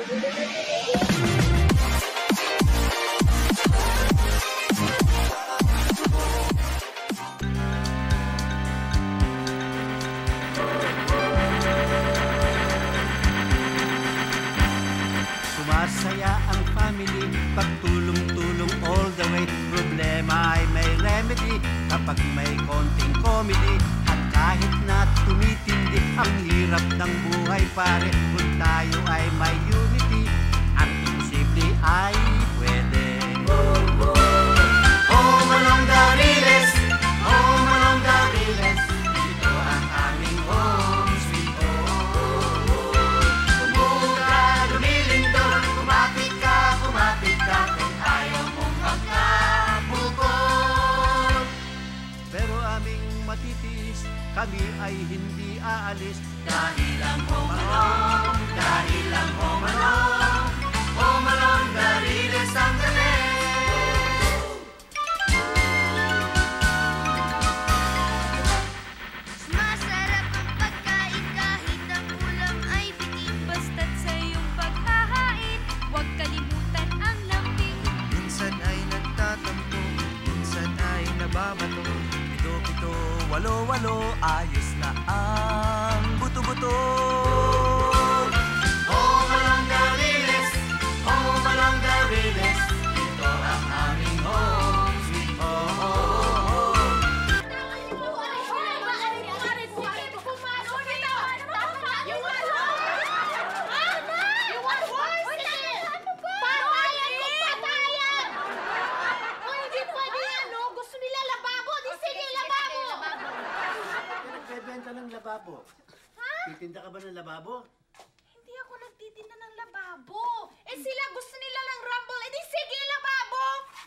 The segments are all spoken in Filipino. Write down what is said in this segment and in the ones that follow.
Sumasaya ang family, pagtulong-tulong all the way. Problema ay may remedy kapag may konting comedy. At kahit na tumitindi ang hirap ng buhay pare, kung tayo ay may unity, ang imposible ay pwede. Home along the Riles, home along the Riles, ito ang aming home sweet home. Kumuka, lumilindol, kumapit ka, kung ayaw mong magkabukod. Pero aming matitiis, kami ay hindi aalis. Dahil ang home along, dahil ang home along the Riles ang galing. Masarap ang pagkain kahit ang ulam ay bitin. Basta't sa iyong paghahain, huwag kalimutan ang lambing. Minsan ay nagtatampo, minsan ay nababato. Pito-pito, walo-walo, ayos na ang buto-buto. Home along the Riles, home along the Riles, ito ang aming home sweet home. Nagbebenta ng lababo. Titinda ka ba ng lababo? Hindi ako nagtitinda ng lababo. Eh sila gusto nila ng rumble. Eh di sige, lababo!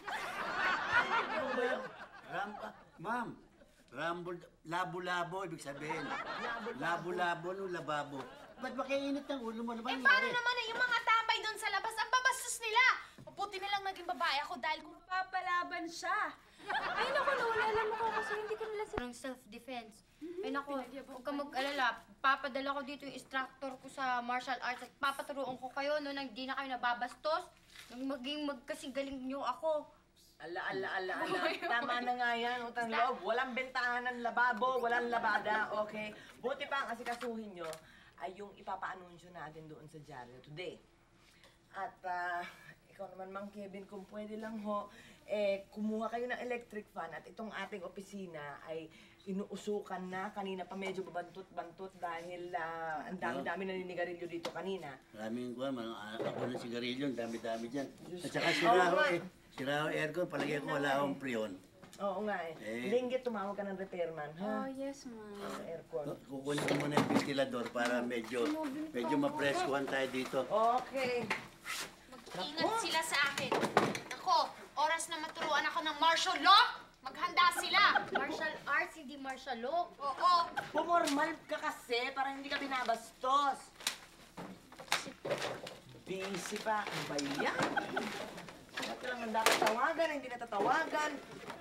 Ma'am, rumble, labo-labo, ibig sabihin. Labo-labo ng lababo. Ba't ba kaya init ng ulo mo? Ano ba Eh nangyari? paano naman yung mga tambay doon sa labas? Ang babastos nila! Mabuti na lang naging babae ako dahil kung papalaban siya. Ay naku, Lola, alam mo ko kasi hindi ko nila ng self-defense. Ay naku, huwag kang mag-alala. Papadala ko dito yung instructor ko sa martial arts at papaturuan ko kayo no, nang di na kayo nababastos. Nang maging magkasigaling nyo ako. Ala. Tama na nga yan, utang loob. Walang bentahan ng lababo, walang labada, okay? Buti pa ang asikasuhin nyo ay yung ipapaanunsyo natin doon sa dyaryo today. At ikaw naman, Mang Kevin, kung pwede lang ho, kumuha kayo ng electric fan at itong ating opisina ay inuusukan na. Kanina pa medyo bantot-bantot dahil ang dami-dami naninigarilyo dito kanina. Maraming kuha, ako ng sigarilyo, dami-dami dyan. At saka sira ho aircon, palagay ko wala akong preon. Oo nga Linggit, tumawag ka ng repairman, ha? Oh, yes, ma'am. Sa aircon. Kukunin ko muna yung ventilador para medyo mapreskuhan tayo dito. Okay. Mag-ingat sila sa akin. Ako, oras na maturuan ako ng martial law, maghanda sila. Martial arts, hindi martial law. Oo. Pumormal ka kasi para hindi ka binabastos. Busy pa. Ano ba yan? Bakit ka lang dapat tawagan, hindi natatawagan?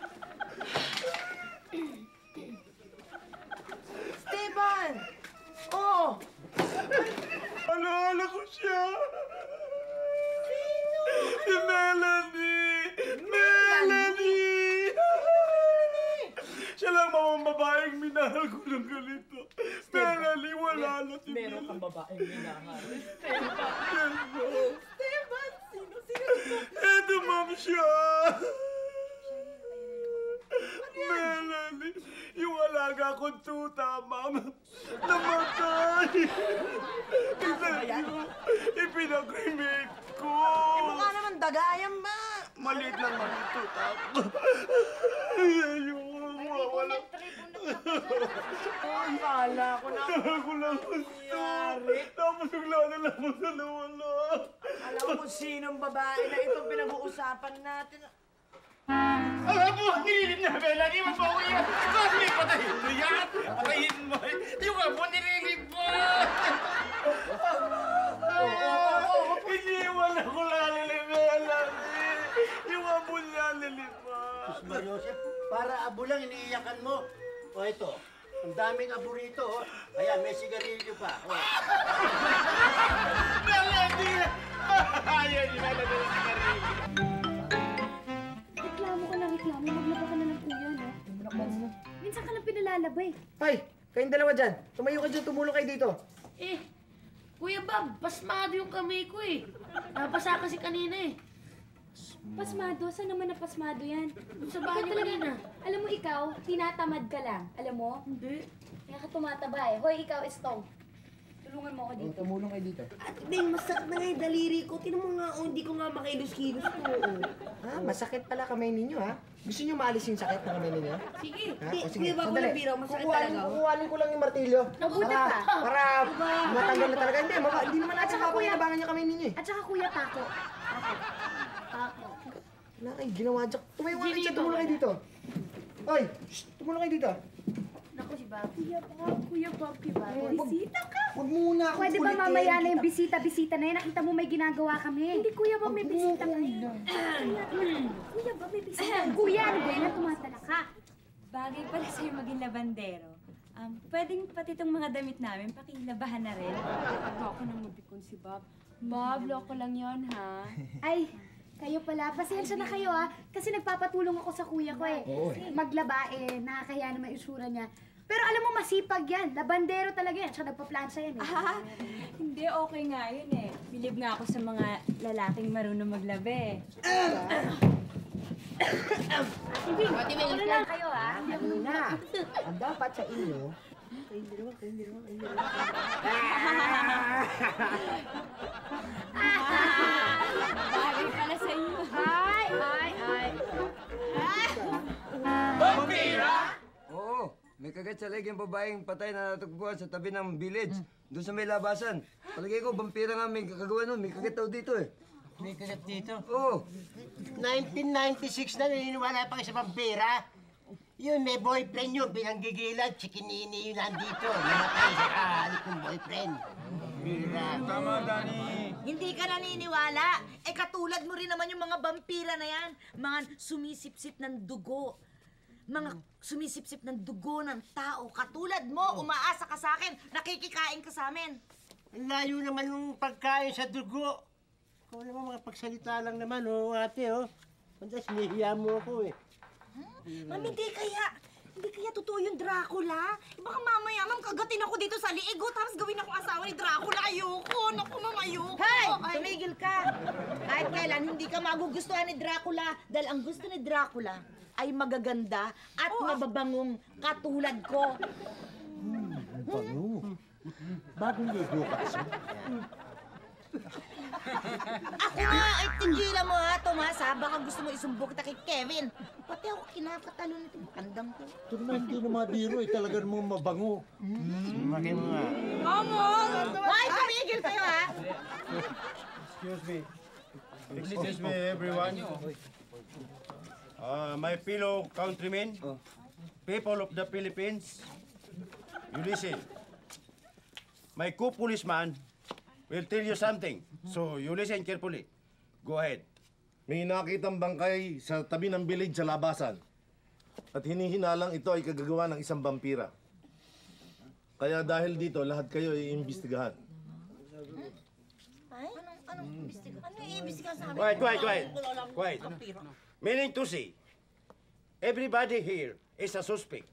Esteban! Oh! Alaala ko siya! Sino? Si Melanie! Siya lang mga babaeng minahal ko ng ganito. Melanie, wala na si Meron kang babaeng minahal. Esteban! Esteban! Sino? Eto, ma'am siya! Melanie, yung alaga kong tuta, ma'am, namatay! Ipinakremate ko! Mukha naman dagayan ba? Maliit lang naman yung tuta ko. Wala. Ay, kala ko na. Ako lang gusto. Tapos bigla na lang ako sa nawala. Alam mo kung sinong babae na itong pinag-uusapan natin. Alam mo, nililip na, Melanie, mo po ako yan. Kasi patayin mo yan. Patayin mo. Yung abo nililip mo. Iniwan ako lalilip, Melanie. Yung abo nililip mo. Sus Mariosep, para abo lang iniiyakan mo. O ito, ang daming abo rito. Ayan, may sigarilyo pa. Melanie! eh. Hoy, kayong dalawa dyan. Tumayo kayo dyan, tumulong kayo dito. Eh, Kuya Bob, pasmado yung kamay ko eh. Nabasa kasi kanina eh. Pasmado? Saan naman na pasmado yan? Sa bahay niyo kanina. Alam mo ikaw, tinatamad ka lang. Alam mo? Hindi. Kaya ka tumataba eh. Hoy, ikaw, Estong. Tulungan mo ako dito. Tumulong kayo dito. Ate Beng, masakit na nga yung daliri ko. Tinan mo nga, hindi ko nga makilos-kilos to. Masakit pala kamay ninyo, ha? Gusto nyo maalis yung sakit ng kamay ninyo? Sige. Ha? Di, O, sige, Kuya Bob, sandali. walang biro, masakit Kukuhanin- talaga. Kukuhanin ko lang yung martilyo. Mabuti pa. Para matanggal na talaga. Hindi naman natin mapapakinabangan yung kamay ninyo eh. At saka Kuya Paco. Wala kayo ginawa dyan. Tumayo nga kayo dyan, tumulong kayo dito. Hoy, tumulong kayo dito. Naku si Bob. Kuya Bob, diba? Bisita ka. Huwag muna akong Pwede ba kulitin. mamaya na yung bisita-bisita na yun? Nakita mo may ginagawa kami. Hindi, Kuya Bob, may bisita ka. Kuya Bob, may bisita. Kuya, ano ba yan? Tumatala ka. Bagay pala sa'yo maging labandero. Pwedeng pati itong mga damit namin, pakilabahan na rin. Ako nang mabikon si Bob. Bob, loko lang yon ha? Ay, kayo pala. Pasensya na kayo ah. Kasi nagpapatulong ako sa kuya ko eh. Maglaba eh. Nakakahiya naman yung isura niya. Pero alam mo, masipag yan. Labandero talaga yan. Siya nagpa-plancha yan eh. Hindi, okay nga yun eh. Bilib nga ako sa mga lalaking marunong maglabe. Tumingin ka. Kayo ah. Na, ang dapat sa inyo, Bagay pala sa inyo. Oo, may kagat sa leg yung babaeng patay na natagpuan sa tabi ng village. Doon sa may labasan. Palagay ko, vampira nga may kagagawa nun. May kagat daw dito eh. May kagat dito. Oo. 1996 na naniniwala pa kayo sa vampira. Yun, may boyfriend yun, pinanggigilan, chikinini yun nandito. Namatay sa kaalik ng boyfriend. Tama, Dani. Hindi ka naniniwala. Eh katulad mo rin naman yung mga vampira na yan. Mga sumisipsip ng dugo. Mga sumisipsip ng dugo ng tao. Katulad mo, umaasa ka sa akin, nakikikain ka sa amin. Ang layo naman yung pagkain sa dugo. Ikaw naman mga pagsalita lang naman, oh, ate, oh. Mandas, nihiya mo ako, eh. Ma'am, hindi kaya totoo yung Dracula? Eh baka mamaya, ma'am, kagatin ako dito sa liig, oh, tapos gawin akong asawa ni Dracula. Ayoko, naku, ma'am, ayoko. Hey! Ay. Tumigil ka! Kahit kailan, hindi ka magugustuhan ni Dracula dahil ang gusto ni Dracula ay magaganda at mababangong katulad ko. Bango. Bagong lugo ka kasi. Ako nga, ay tigilan mo ha, Tomas ha. Baka gusto mo isumbok kita kay Kevin. Pati ako kinakatalo nito matandang ko. Ito naman hindi na mabiro, eh. Talaga namang mabango. Sumaki mo nga. Hoy, tumigil kayo ha! Excuse me, everyone. My fellow countrymen, people of the Philippines, you listen. My co-policeman will tell you something, so you listen carefully. Go ahead. May nakitang bangkay sa tabi ng village sa labasan. At hinihinalang ito ay kagagawa ng isang vampira. Kaya dahil dito, lahat kayo ay iimbestigahan. Ay? Anong iimbestigahan sa amin? Quiet. Meaning to say, everybody here is a suspect.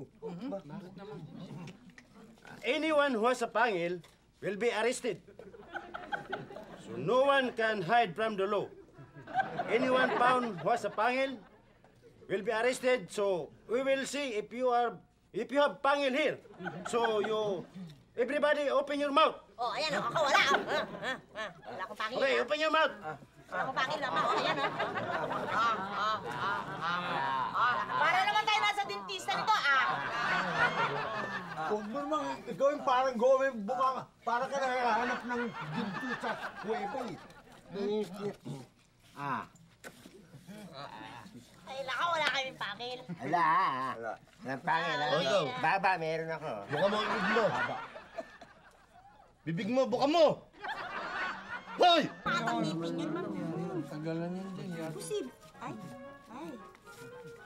Anyone who has a pangil will be arrested. So no one can hide from the law. Anyone found who has a pangil will be arrested. So we will see if you have pangil here. So everybody open your mouth. Oh, ayan ako wala. Wala akong pangil. Okay, open your mouth. Wala akong pangil naman. Oh, ayan Para naman tayo nasa dentista nito Huwag mo naman gawin parang gawin buka. Para ka nakahanap ng ginto sa kuweba eh. Ay, laka, wala kaming pangil. Wala. Walang pangil, ha? Ikaw. Baba, meron ako. Buka mo ang bibig mo. Bibig mo, buka mo! Hoy! Patang ngipin yun, ma'am. Tagalan yan din yan. Posible. Ay.